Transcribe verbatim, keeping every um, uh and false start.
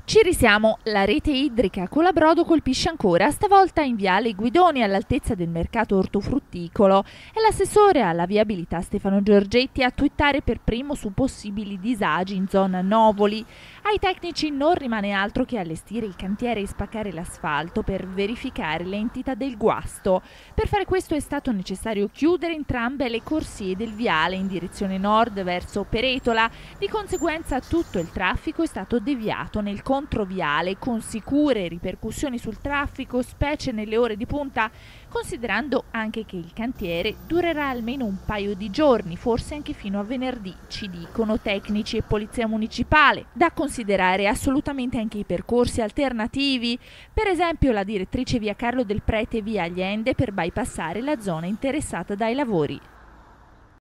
Ci risiamo, la rete idrica Colabrodo colpisce ancora, stavolta in viale Guidoni all'altezza del mercato ortofrutticolo. È l'assessore alla viabilità Stefano Giorgetti a twittare per primo su possibili disagi in zona Novoli. Ai tecnici non rimane altro che allestire il cantiere e spaccare l'asfalto per verificare l'entità del guasto. Per fare questo è stato necessario chiudere entrambe le corsie del viale in direzione nord verso Peretola. Di conseguenza tutto il traffico è stato deviato nel controviale con sicure ripercussioni sul traffico, specie nelle ore di punta, considerando anche che il cantiere durerà almeno un paio di giorni, forse anche fino a venerdì, ci dicono tecnici e polizia municipale. Da considerare assolutamente anche i percorsi alternativi, per esempio la direttrice via Carlo del Prete via Allende per bypassare la zona interessata dai lavori.